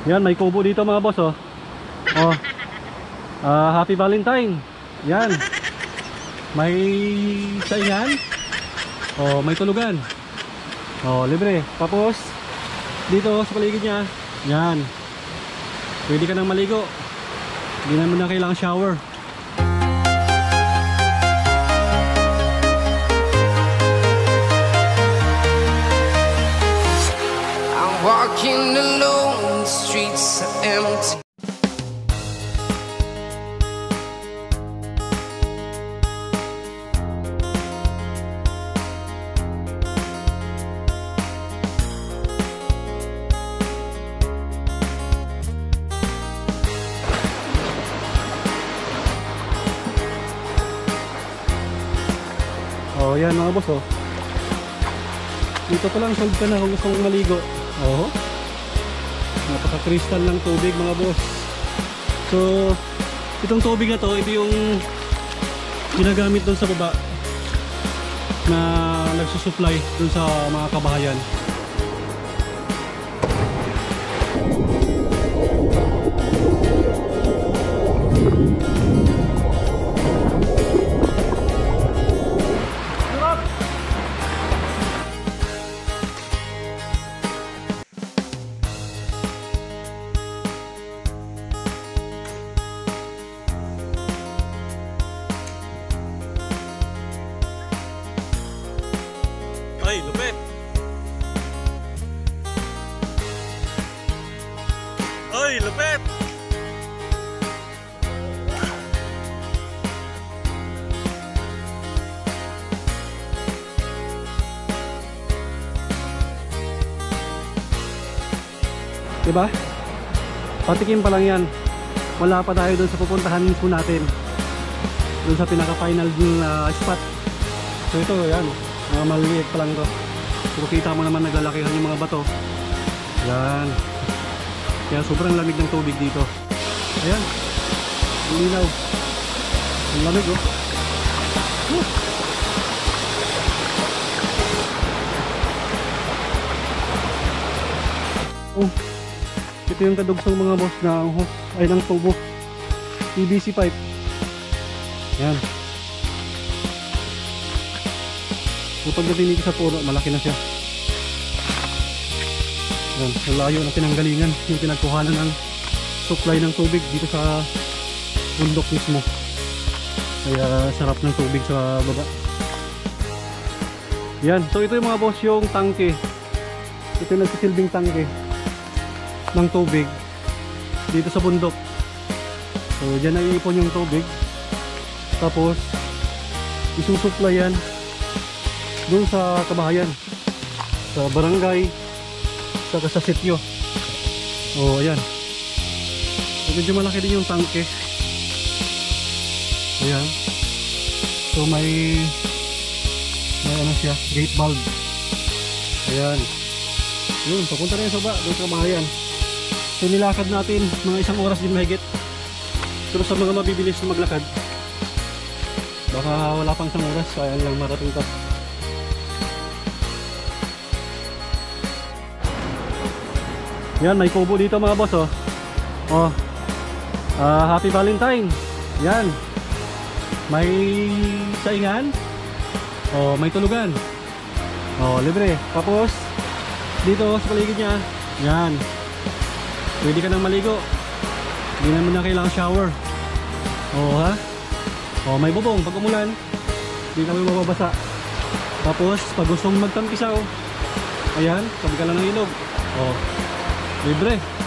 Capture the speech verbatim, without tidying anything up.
Yan, may kubo dito mga boss, oh. Oh. Uh, happy Valentine. Yan. May saingan. Oh, may tulugan. Oh, libre. Tapos dito sa paligid niya, yan. Pwede ka nang maligo. Hindi naman na kailangan shower. Walking alone, the streets are empty. Oh, yan mga boss, oh. Dito pa lang solve ka na kung gusto mong maligo. Oh, napaka-crystal ng tubig mga boss. So, itong tubig na to, ito yung ginagamit doon sa baba na nagsusupply doon sa mga kabahayan. Ay, lupit. Ay, lupit. Diba? Patikim pa lang yan. Wala pa tayo dun sa pupuntahan po natin. Dun sa pinaka-final uh, spot. So ito, yan. Mga maliit pa lang to. Pero kita mo naman naglalakihan yung mga bato. Yan. Kaya sobrang lamig ng tubig dito. Ayan. Ang linaw. Ang lamig, oh. Woo! Oh. Ito yung kadugsong mga boss ng hose ay ng tubo. P V C pipe. Yan. So pag natinig sa puno, malaki na siya. Yan, sa layo ng pinanggalingan, yung pinagkuhanan ng supply ng tubig dito sa bundok mismo. Kaya sarap ng tubig sa baba. Yan, so ito yung mga boss yung tangke. Ito yung nagsisilbing tangke ng tubig dito sa bundok. So dyan naiipon yung tubig. Tapos isusupply yan doon sa kabahayan, sa barangay, saka sa sityo. O ayan, so, medyo malaki din yung tangke. Ayan. So may may ano siya, gate valve. Ayan. Yun, papunta na yung soba doon sa kabahayan. So nilakad natin mga isang oras din mahigit. Pero sa mga mabibilis na maglakad, baka wala pang isang oras, kaya lang marating to. Yan, may kubo dito mga boss, oh. Oh. Uh, happy Valentine. Yan. May saingan. Oh, may tulugan. Oh, libre. Tapos dito sa paligid niya, yan. Pwede ka nang maligo. Hindi naman na kailangan shower. Oh, ha? Oh, may bubong pag umulan. Hindi na may mababasa. Tapos pag gusto mong magtampisaw, ayan, tabi ka lang ng ilog. Oh, libre.